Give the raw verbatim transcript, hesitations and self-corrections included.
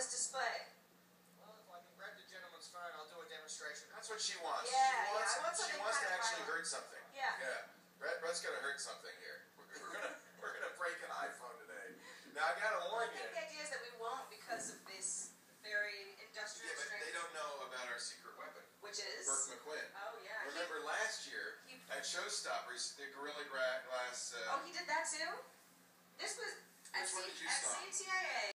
this display? Well, if I can read the gentleman's phone, I'll do a demonstration. That's what she wants. Yeah, she wants, yeah, I want she something wants kind to of actually violent. hurt something. Yeah. Yeah. Brett, Brett's gonna hurt something here. We're, we're gonna we're gonna break an iPhone today. Now I gotta warn I you. think the idea is that we won't because of this very industrial Yeah, but strength. they don't know about our secret weapon. Which is? Burke McQuinn. Oh yeah. Remember he, last year he, at Showstoppers, the Gorilla Gra Glass. Uh, oh, he did that too. This was at, Which one did you at stop? C T I A.